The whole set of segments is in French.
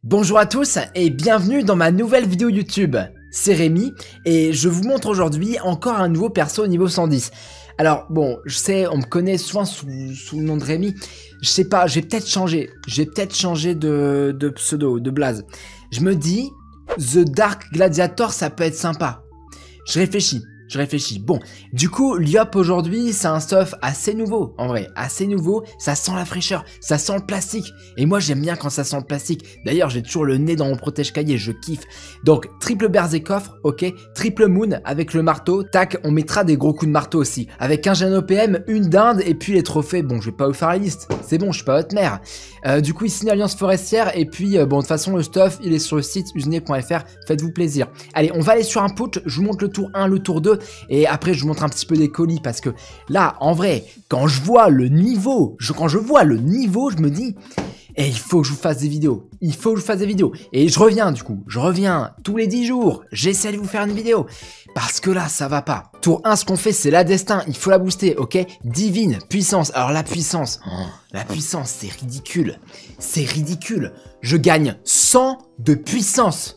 Bonjour à tous et bienvenue dans ma nouvelle vidéo YouTube. C'est Rémi et je vous montre aujourd'hui encore un nouveau perso au niveau 110. Alors bon, je sais, on me connaît souvent sous le nom de Rémi. Je sais pas, j'ai peut-être changé. J'ai peut-être changé de pseudo, de blaze. Je me dis, The Dark Gladiator, ça peut être sympa. Je réfléchis. Bon, du coup, Lyop aujourd'hui, c'est un stuff assez nouveau, en vrai, assez nouveau, ça sent la fraîcheur, ça sent le plastique, et moi j'aime bien quand ça sent le plastique, d'ailleurs j'ai toujours le nez dans mon protège-cahier, je kiffe. Donc, triple berze et coffre, ok, triple moon avec le marteau, tac, on mettra des gros coups de marteau aussi, avec un jeune OPM, une dinde, et puis les trophées, bon, je vais pas vous faire la liste, c'est bon, je suis pas votre mère. Du coup, ici une alliance forestière, et puis, bon, de toute façon, le stuff, il est sur le site usine.fr, faites-vous plaisir. Allez, on va aller sur un put, je vous montre le tour 1, le tour 2, et après je vous montre un petit peu des colis parce que là en vrai quand je vois le niveau, je me dis il faut que je vous fasse des vidéos, et je reviens du coup, tous les 10 jours, j'essaie de vous faire une vidéo parce que là ça va pas. Tour 1, ce qu'on fait c'est la destin, il faut la booster, ok, divine, puissance, alors la puissance c'est ridicule, je gagne 100 de puissance.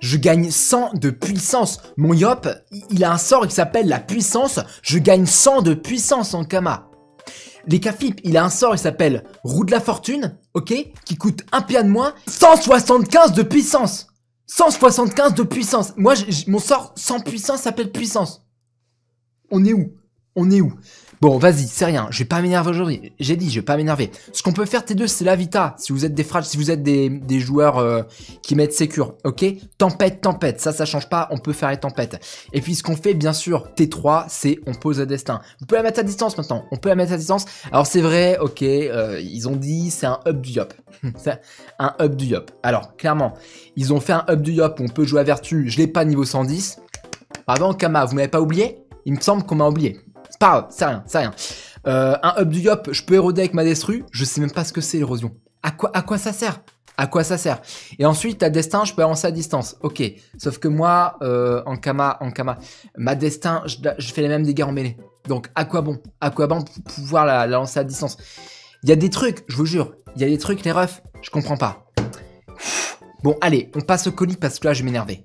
Mon Yop, il a un sort qui s'appelle la puissance. Je gagne 100 de puissance en Kama. Les Kafip, il a un sort qui s'appelle roue de la fortune, ok, qui coûte un PA de moins. 175 de puissance. 175 de puissance. Moi, mon sort sans puissance s'appelle puissance. On est où? Bon, vas-y, c'est rien, je vais pas m'énerver aujourd'hui. J'ai dit, je vais pas m'énerver. Ce qu'on peut faire, T2, c'est la Vita. Si vous êtes des frages, si vous êtes des joueurs qui mettent sécure, ok? Tempête, ça change pas, on peut faire les tempêtes. Et puis, ce qu'on fait, bien sûr, T3, c'est on pose le destin. Vous pouvez la mettre à distance maintenant, Alors, c'est vrai, ok, ils ont dit, c'est un up du Yop. C'est un up du Yop. Alors, clairement, ils ont fait un up du Yop où on peut jouer à Vertu. Je l'ai pas niveau 110. Pardon, Kama, vous m'avez pas oublié? Il me semble qu'on m'a oublié. C'est pas grave, c'est rien. Un up du Yop, je peux éroder avec ma Destru. Je sais même pas ce que c'est l'érosion. À quoi ça sert? Et ensuite, la destin, je peux avancer à distance. Ok. Sauf que moi, en Kama, ma destin, je fais les mêmes dégâts en mêlée. Donc, à quoi bon pour pouvoir la lancer à distance? Il y a des trucs, je vous jure. Il y a des trucs, les refs, je comprends pas. Bon, allez, on passe au colis parce que là, je vais m'énerver.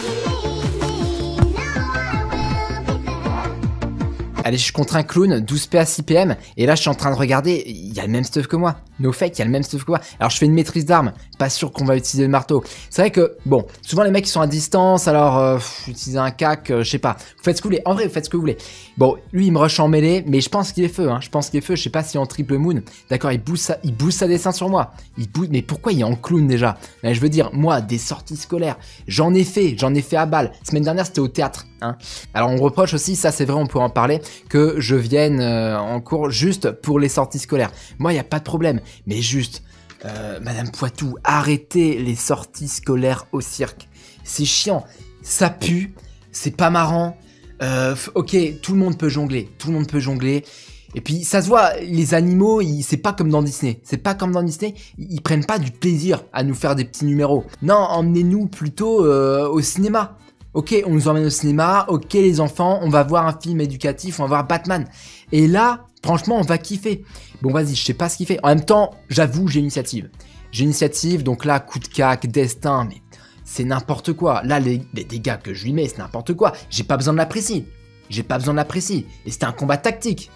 Allez, je suis contre un clown, 12 PA 6 PM, et là je suis en train de regarder, il y a le même stuff que moi. No fake, il y a le même stuff que moi. Alors je fais une maîtrise d'armes, pas sûr qu'on va utiliser le marteau. C'est vrai que, bon, souvent les mecs ils sont à distance, alors utiliser un cac, je sais pas. Vous faites ce que vous voulez, en vrai vous faites ce que vous voulez. Bon, lui il me rush en mêlée, mais je pense qu'il est feu, je sais pas si en triple moon. D'accord, il booste sa dessin sur moi. Mais pourquoi il est en clown déjà? Mais je veux dire, moi, des sorties scolaires, j'en ai fait à balle. Semaine dernière c'était au théâtre. Alors on reproche aussi, ça c'est vrai, on peut en parler, que je vienne en cours juste pour les sorties scolaires. Moi il n'y a pas de problème, mais juste, Madame Poitou, arrêtez les sorties scolaires au cirque. C'est chiant, ça pue, c'est pas marrant. Ok, tout le monde peut jongler. Et puis ça se voit, les animaux, c'est pas comme dans Disney. Ils prennent pas du plaisir à nous faire des petits numéros. Non, emmenez-nous plutôt au cinéma. Ok, on nous emmène au cinéma, ok les enfants, on va voir un film éducatif, on va voir Batman. Et là, franchement, on va kiffer. Bon vas-y, je sais pas ce qu'il fait. En même temps, j'avoue, j'ai initiative. Donc là, coup de cac, destin, mais c'est n'importe quoi. Là, les dégâts que je lui mets, c'est n'importe quoi. J'ai pas besoin de l'apprécier. Et c'était un combat tactique.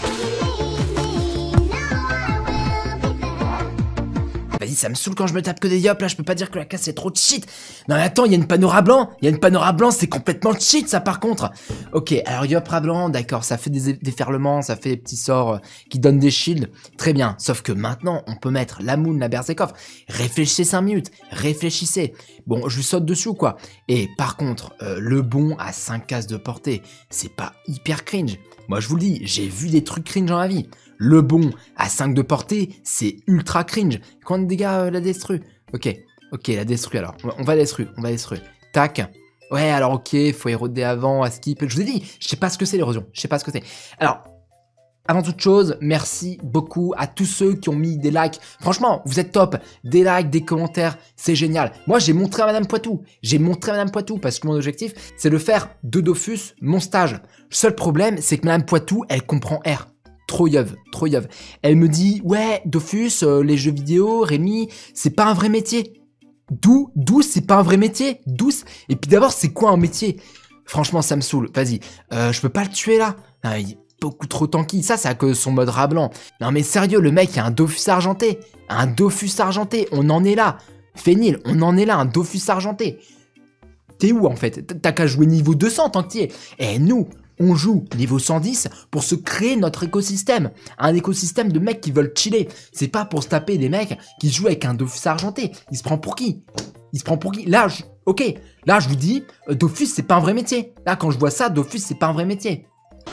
Vas-y, ça me saoule quand je me tape que des Yop, là, je peux pas dire que la casse c'est trop cheat. Non mais attends, il y a une panora blanc, c'est complètement cheat ça par contre. Ok, alors Yop blanc, d'accord, ça fait des déferlements, ça fait des petits sorts qui donnent des shields, très bien. Sauf que maintenant, on peut mettre la moon, la berserk. Réfléchissez 5 minutes, Bon, je lui saute dessus quoi. Et par contre, le bon à 5 cases de portée, c'est pas hyper cringe. Moi je vous le dis, j'ai vu des trucs cringe dans ma vie. Le bon à 5 de portée, c'est ultra cringe. Combien de dégâts la destru? Ok, la destru alors. On va destru. Tac. Ouais, alors ok, faut éroder avant, à skip. Je vous ai dit, je sais pas ce que c'est l'érosion. Alors, avant toute chose, merci beaucoup à tous ceux qui ont mis des likes. Franchement, vous êtes top. Des likes, des commentaires, c'est génial. Moi, j'ai montré à Madame Poitou. Parce que mon objectif, c'est de faire de Dofus mon stage. Le seul problème, c'est que Madame Poitou, elle comprend R. Trop yeuve. Elle me dit, ouais, Dofus, les jeux vidéo, Rémi, c'est pas un vrai métier. Douce, c'est pas un vrai métier. Douce. Et puis d'abord, c'est quoi un métier? Franchement, ça me saoule. Vas-y, je peux pas le tuer là. Non, il est beaucoup trop tanky. Ça, c'est à cause de son mode rat blanc. Non mais sérieux, le mec a un Dofus argenté. Un Dofus argenté, on en est là. Fenil, on en est là, un Dofus argenté. T'es où en fait? T'as qu'à jouer niveau 200 tant que t'y es. Et nous, on joue niveau 110 pour se créer notre écosystème. Un écosystème de mecs qui veulent chiller. C'est pas pour se taper des mecs qui jouent avec un Dofus argenté. Il se prend pour qui? Il se prend pour qui? Là, ok, là je vous dis, Dofus c'est pas un vrai métier. Là quand je vois ça, Dofus c'est pas un vrai métier.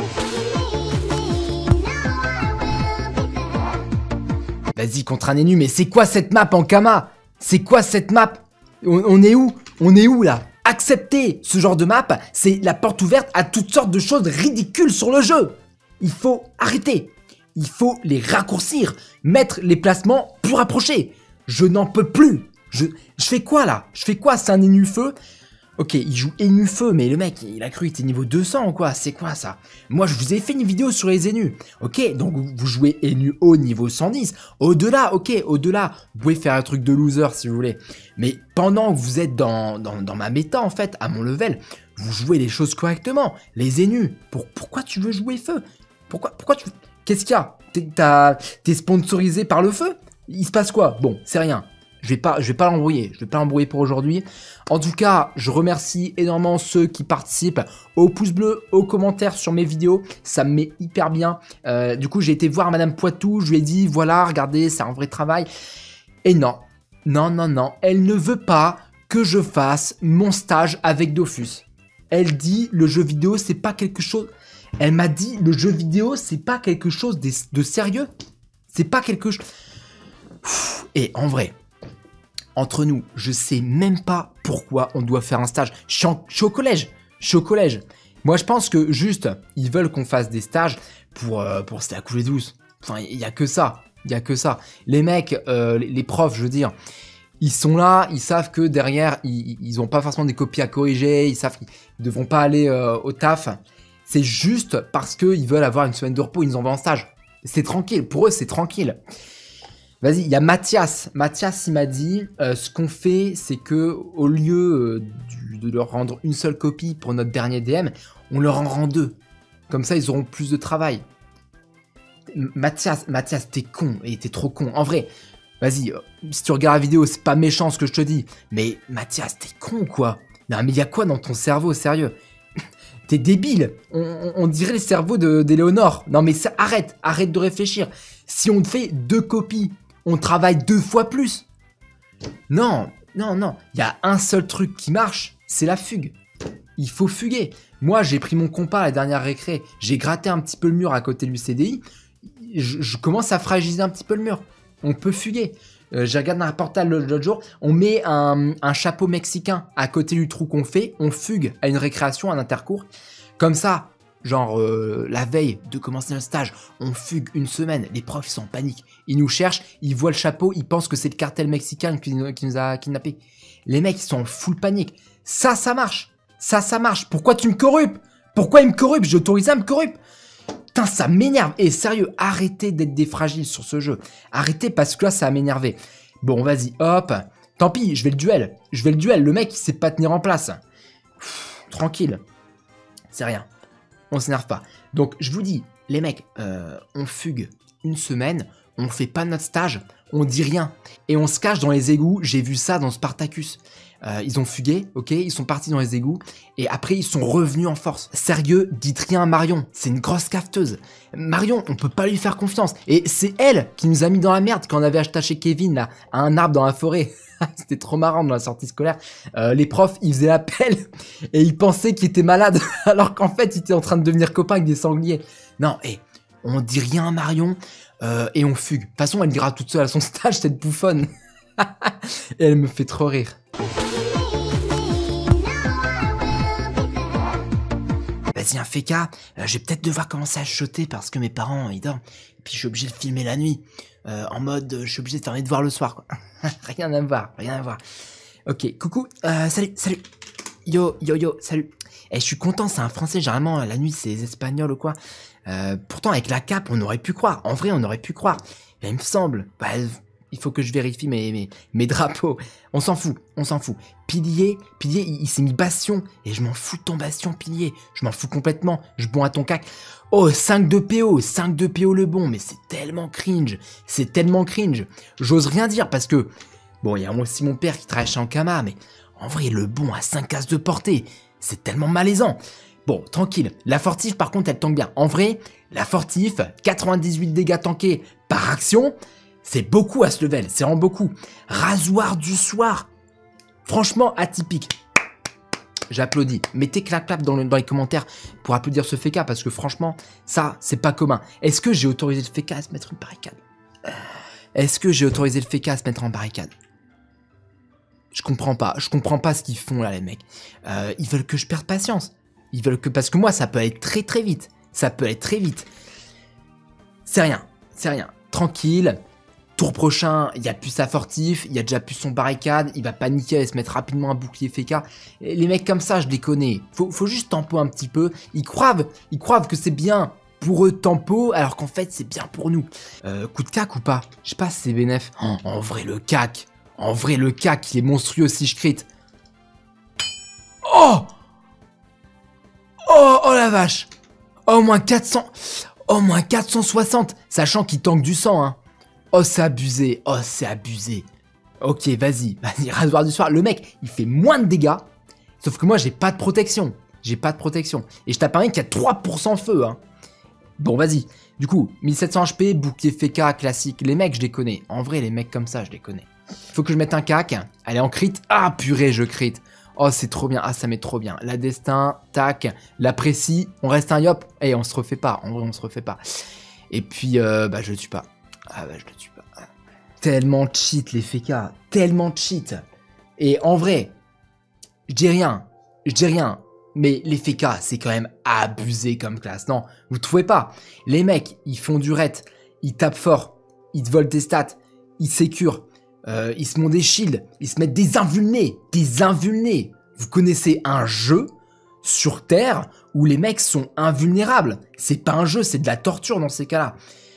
Vas-y contre un énu, mais c'est quoi cette map en Kama? C'est quoi cette map? On est où? On est où là? Accepter ce genre de map, c'est la porte ouverte à toutes sortes de choses ridicules sur le jeu. Il faut arrêter. Il faut les raccourcir, mettre les placements plus rapprochés. Je n'en peux plus. Je fais quoi là? Je fais quoi? C'est un énu feu? Ok, il joue énu feu, mais le mec, il a cru qu'il était niveau 200 ou quoi? C'est quoi ça? Moi, je vous ai fait une vidéo sur les énus. Ok, donc vous jouez énu haut niveau 110. Au-delà, ok, au-delà, vous pouvez faire un truc de loser si vous voulez. Mais pendant que vous êtes dans ma méta, en fait, à mon level, vous jouez les choses correctement. Les énus, pourquoi tu veux jouer feu? Pourquoi tu... Qu'est-ce qu'il y a? T'es sponsorisé par le feu? Il se passe quoi? Bon, c'est rien. Je vais pas l'embrouiller. Je vais pas l'embrouiller pour aujourd'hui. En tout cas, je remercie énormément ceux qui participent au pouce bleu, aux commentaires sur mes vidéos. Ça me met hyper bien. Du coup, j'ai été voir Madame Poitou. Je lui ai dit, voilà, regardez, c'est un vrai travail. Et non. Elle ne veut pas que je fasse mon stage avec Dofus. Elle dit, le jeu vidéo, c'est pas quelque chose... Elle m'a dit, le jeu vidéo, c'est pas quelque chose de sérieux. C'est pas quelque chose... Et en vrai... Entre nous, je sais même pas pourquoi on doit faire un stage. Je suis au collège. Moi, je pense que juste, ils veulent qu'on fasse des stages pour se la couler douce. Enfin, il y a que ça. Les mecs, les profs, je veux dire, ils sont là, ils savent que derrière, ils ont pas forcément des copies à corriger, ils savent qu'ils ne devront pas aller au taf. C'est juste parce qu'ils veulent avoir une semaine de repos, ils nous envoient en stage. C'est tranquille, pour eux, c'est tranquille. Vas-y, il y a Mathias. Mathias, il m'a dit, ce qu'on fait, c'est que au lieu de leur rendre une seule copie pour notre dernier DM, on leur en rend 2. Comme ça, ils auront plus de travail. Mathias, t'es con. Et t'es trop con. En vrai, vas-y, si tu regardes la vidéo, c'est pas méchant ce que je te dis. Mais Mathias, t'es con ou quoi? Non, mais il y a quoi dans ton cerveau, sérieux? T'es débile. On dirait le cerveau d'Éléonore. Non, mais arrête de réfléchir. Si on te fait 2 copies, on travaille 2 fois plus. Non. Il y a un seul truc qui marche, c'est la fugue. Il faut fuguer. Moi, j'ai pris mon compas à la dernière récré. J'ai gratté un petit peu le mur à côté du CDI. Je commence à fragiliser un petit peu le mur. On peut fuguer. J'ai regardé dans un portal l'autre jour. On met un chapeau mexicain à côté du trou qu'on fait. On fugue à une récréation, à un intercours. Comme ça, genre la veille de commencer le stage, on fugue une semaine, les profs sont en panique, ils nous cherchent, ils voient le chapeau, ils pensent que c'est le cartel mexicain qui nous a kidnappés. Les mecs ils sont en full panique. Ça marche. Pourquoi tu me corrupes? Pourquoi il me corrupent? J'ai autorisé à me corrupre. Putain, ça m'énerve. Et sérieux, arrêtez d'être des fragiles sur ce jeu. Arrêtez parce que là, ça va m'énerver. Bon, vas-y, hop. Tant pis, je vais le duel. Le mec, il sait pas tenir en place. Tranquille. C'est rien. On s'énerve pas. Donc, je vous dis, les mecs, on fugue une semaine, on fait pas notre stage, on dit rien. Et on se cache dans les égouts. J'ai vu ça dans Spartacus. Ils ont fugué, ok, ils sont partis dans les égouts, et après ils sont revenus en force. Sérieux, dites rien à Marion, c'est une grosse cafeteuse. Marion, on peut pas lui faire confiance. Et c'est elle qui nous a mis dans la merde quand on avait acheté Kevin, là, à un arbre dans la forêt. C'était trop marrant dans la sortie scolaire. Les profs, ils faisaient l'appel, et ils pensaient qu'il était malade, alors qu'en fait, il était en train de devenir copain avec des sangliers. Non, on dit rien à Marion, et on fugue. De toute façon, elle dira toute seule à son stage, cette bouffonne. Et elle me fait trop rire. Vas-y, un féca, je vais peut-être devoir commencer à chuchoter parce que mes parents, ils dorment. Et puis je suis obligé de filmer la nuit. En mode, je suis obligé de fermer de voir le soir, quoi. Rien à voir. Ok, coucou, salut. Yo, salut. Je suis content, c'est un français, généralement, la nuit, c'est les espagnols ou quoi. Pourtant, avec la cape, on aurait pu croire. En vrai, on aurait pu croire. Mais il me semble, il faut que je vérifie mes drapeaux. On s'en fout, on s'en fout. Pilier, il s'est mis bastion. Et je m'en fous de ton bastion, pilier. Je m'en fous complètement. Je bon à ton cac. Oh, 5 de PO le bon. Mais c'est tellement cringe. C'est tellement cringe. J'ose rien dire parce que... Bon, il y a aussi mon père qui travaille chez Ankama, mais en vrai, le bon à 5 cases de portée. C'est tellement malaisant. Bon, tranquille. La fortif, par contre, elle tank bien. En vrai, la fortif, 98 dégâts tankés par action, c'est beaucoup à ce level. C'est vraiment beaucoup. Rasoir du soir. Franchement, atypique. J'applaudis. Mettez clap-clap dans les commentaires pour applaudir ce FK, parce que franchement, ça, c'est pas commun. Est-ce que j'ai autorisé le FK à se mettre une barricade? Est-ce que j'ai autorisé le FK à se mettre en barricade? Je comprends pas ce qu'ils font là, les mecs. Ils veulent que je perde patience. Ils veulent que... Parce que moi, ça peut aller très très vite. Ça peut aller très vite. C'est rien. Tranquille. Tour prochain, il n'y a plus sa fortif. Il y a déjà plus son barricade. Il va paniquer et se mettre rapidement un bouclier FK. Et les mecs comme ça, je les connais. Faut juste tempo un petit peu. Ils croient que c'est bien pour eux tempo, alors qu'en fait, c'est bien pour nous. Coup de cac ou pas? Je sais pas si c'est bénef. En vrai, le cac. Il est monstrueux si je crit. Oh la vache. Oh, moins 400. Oh, moins 460. Sachant qu'il tank du sang, hein. Oh, c'est abusé. Ok, vas-y, rasoir du soir. Le mec, il fait moins de dégâts. Sauf que moi, j'ai pas de protection. Et je tape un mec qui a 3% feu, hein. Bon, vas-y. Du coup, 1700 HP, bouclier FK classique. Les mecs, je les connais. En vrai, les mecs comme ça, je les connais. Faut que je mette un cac. Allez, en crit. Ah, purée, je crit. Oh, c'est trop bien. Ah, ça met trop bien. La destin, tac. La précis. On reste un yop. Et on se refait pas. En vrai, on se refait pas. Et puis, je le tue pas. Ah, je le tue pas. Tellement cheat, les FK. Tellement cheat. Et en vrai, je dis rien. Mais les FK, c'est quand même abusé comme classe. Non, vous trouvez pas? Les mecs, ils font du ret. Ils tapent fort. Ils te volent tes stats. Ils sécurent. Ils se montent des shields, ils se mettent des invulnés. Vous connaissez un jeu sur Terre où les mecs sont invulnérables. C'est pas un jeu, c'est de la torture dans ces cas-là.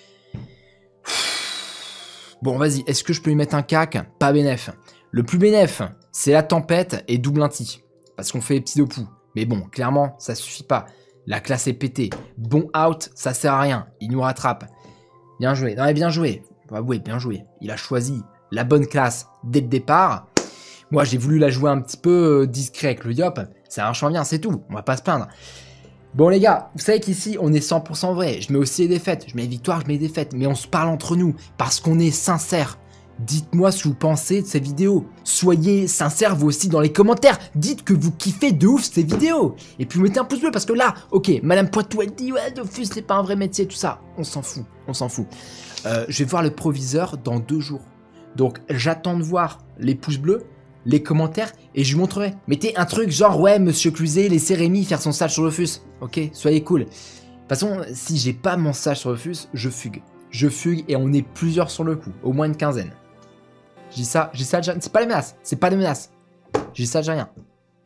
Bon, vas-y, est-ce que je peux lui mettre un cac? Pas bénef. Le plus bénef, c'est la tempête et double inti. Parce qu'on fait les petits dopous. Mais bon, clairement, ça suffit pas. La classe est pétée. Bon out, ça sert à rien. Il nous rattrape. Bien joué. Non, mais bien joué. Oui, bien joué. Il a choisi la bonne classe dès le départ. Moi, j'ai voulu la jouer un petit peu discret avec le Yop. Ça marche bien, c'est tout. On va pas se plaindre. Bon, les gars, vous savez qu'ici, on est 100% vrai. Je mets aussi les défaites. Je mets les victoires, je mets les défaites. Mais on se parle entre nous parce qu'on est sincères. Dites-moi ce que vous pensez de ces vidéos. Soyez sincères, vous aussi, dans les commentaires. Dites que vous kiffez de ouf ces vidéos. Et puis, mettez un pouce bleu parce que là, ok, Madame Poitou, elle dit, ouais, Dofus, c'est pas un vrai métier, tout ça. On s'en fout. Je vais voir le proviseur dans 2 jours. Donc, j'attends de voir les pouces bleus, les commentaires, et je vous montrerai. Mettez un truc genre, ouais, Monsieur Cluzet, laissez Rémi faire son stage sur Dofus. Ok, soyez cool. De toute façon, si j'ai pas mon stage sur Dofus, je fugue. Et on est plusieurs sur le coup, au moins une quinzaine. Je dis ça, c'est pas les menaces. Je dis ça, j'ai rien.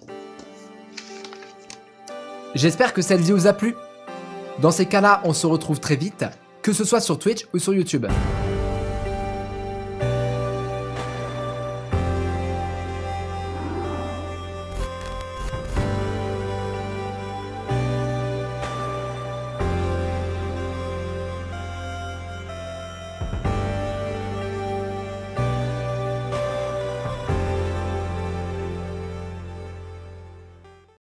J'espère que cette vidéo vous a plu. Dans ces cas-là, on se retrouve très vite, que ce soit sur Twitch ou sur YouTube.